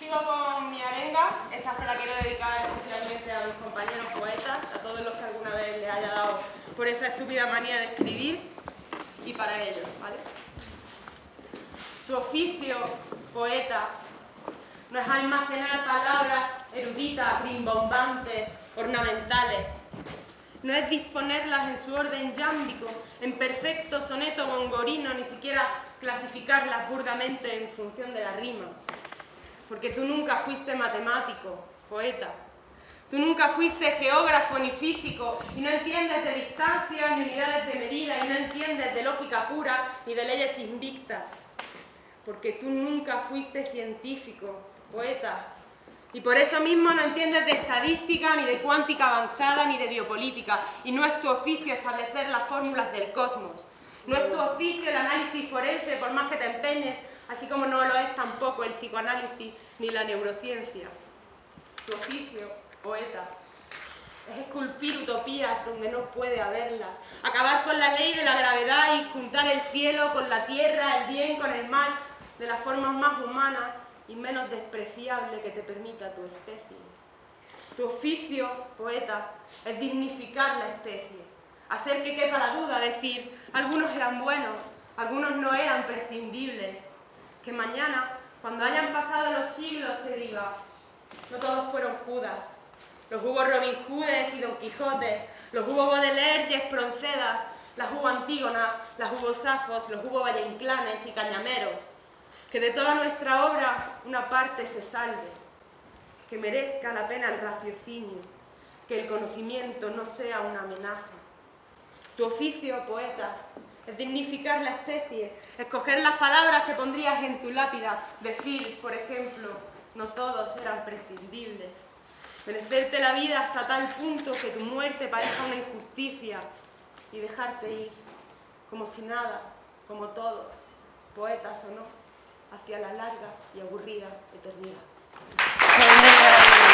Sigo con mi arenga. Esta se la quiero dedicar especialmente a mis compañeros poetas, a todos los que alguna vez les haya dado por esa estúpida manía de escribir, y para ellos, ¿vale? Su oficio, poeta, no es almacenar palabras eruditas, rimbombantes, ornamentales. No es disponerlas en su orden yámbico, en perfecto soneto gongorino, ni siquiera clasificarlas burdamente en función de la rima. Porque tú nunca fuiste matemático, poeta. Tú nunca fuiste geógrafo ni físico, y no entiendes de distancias ni unidades de medida, y no entiendes de lógica pura ni de leyes invictas. Porque tú nunca fuiste científico, poeta. Y por eso mismo no entiendes de estadística, ni de cuántica avanzada, ni de biopolítica. Y no es tu oficio establecer las fórmulas del cosmos. No es tu oficio el análisis forense, por más que te empeñes, así como no lo es tampoco el psicoanálisis ni la neurociencia. Tu oficio, poeta, es esculpir utopías donde no puede haberlas, acabar con la ley de la gravedad y juntar el cielo con la tierra, el bien con el mal, de las formas más humanas y menos despreciable que te permita tu especie. Tu oficio, poeta, es dignificar la especie, hacer que quepa la duda, decir, algunos eran buenos, algunos no eran prescindibles, que mañana, cuando hayan pasado los siglos, se diga, no todos fueron Judas, los hubo Robin Hoodes y Don Quijotes, los hubo Baudelaire y Espronceda, las hubo Antígonas, las hubo Safos, los hubo Valle Inclanes y Cañameros, que de toda nuestra obra una parte se salve, que merezca la pena el raciocinio, que el conocimiento no sea una amenaza. Tu oficio, poeta, es dignificar la especie, escoger las palabras que pondrías en tu lápida, decir, por ejemplo, no todos eran prescindibles, merecerte la vida hasta tal punto que tu muerte parezca una injusticia y dejarte ir, como si nada, como todos, poetas o no, hacia la larga y aburrida eternidad.